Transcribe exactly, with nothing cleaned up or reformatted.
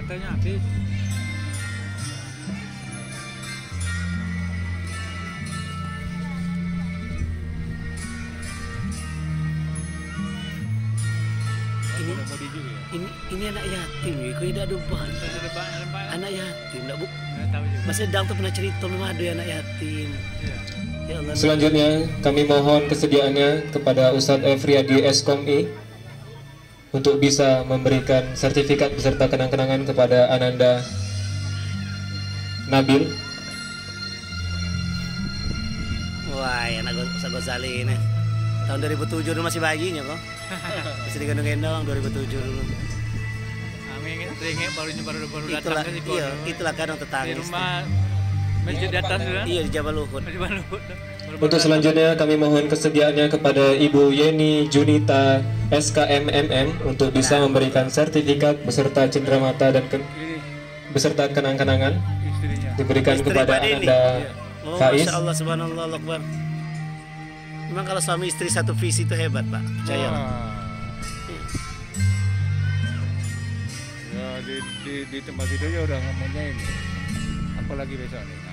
Katanya habis. Ini, Mau di juga ya? ini ini anak yatim ya, kau tidak ada ban. Ada banyak, ada banyak. Anak yatim, tidak bu. Nggak tahu juga. Mas Edang tuh pernah cerita memang ada anak yatim. Iya. Ya Allah. Selanjutnya kami mohon kesediaannya kepada Ustadz Efriadi Eskomi untuk bisa memberikan sertifikat beserta kenang-kenangan kepada Ananda Nabil. Wah, anak Ustaz Ghazali ini. Tahun dua ribu tujuh dulu masih bayinya kok. Masih digendong-gendong dua ribu tujuh dulu. Amin, teringat baru baru baru Itulah, datang ke sini. iya, itulah kadang Di tetangga. rumah masjid di atas kan? Iya di Jabal Uhud. Masjid Balut. Untuk selanjutnya kami mohon kesediaannya kepada Ibu Yeni Junita S K M M M untuk bisa memberikan sertifikat beserta cenderamata dan ke, Ini beserta kenang-kenangan istrinya. diberikan Istri kepada Pak Deni. Ananda Oh, Faiz. Masya Allah, subhanallah, Allah Akbar. Memang kalau suami istri satu visi itu hebat, Pak. Percaya. Wah. Ya di, di, di tempat itu aja udah ngomongnya ini. Apalagi besok nih.